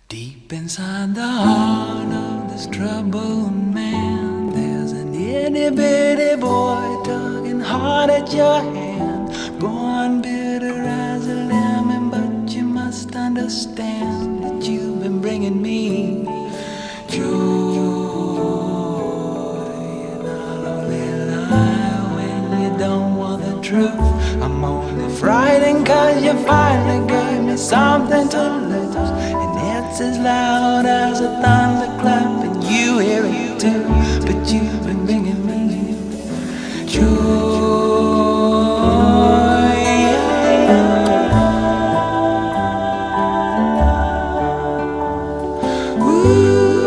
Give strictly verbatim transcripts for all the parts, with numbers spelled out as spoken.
Deep inside the heart of this troubled man, there's an itty bitty boy tugging hard at your hand. Born bitter as a lemon, but you must understand that you've been bringing me joy. And I'll only lie when you don't want the truth. I'm only frightened cause you finally gave me something to lose. It's as loud as a thunderclap, and you hear it too. But you've been bringing me joy. Ooh,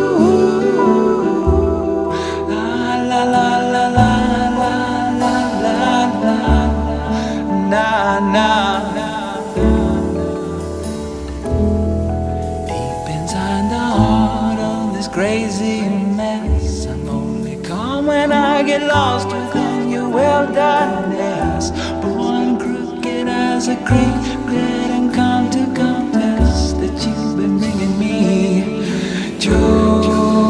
la la la la la la la la, na na. Crazy mess. I'm only calm when I get lost within your wilderness. Born crooked as a creek, didn't come to confess that you've been bringing me joy.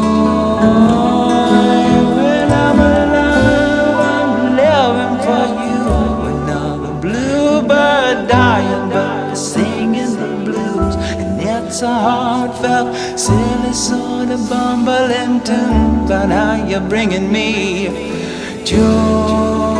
When I'm alive, I'm living for you. Another bluebird dying, but singing the blues. And it's a heartfelt, silly sort of bumbling tune about how you're bringing me joy.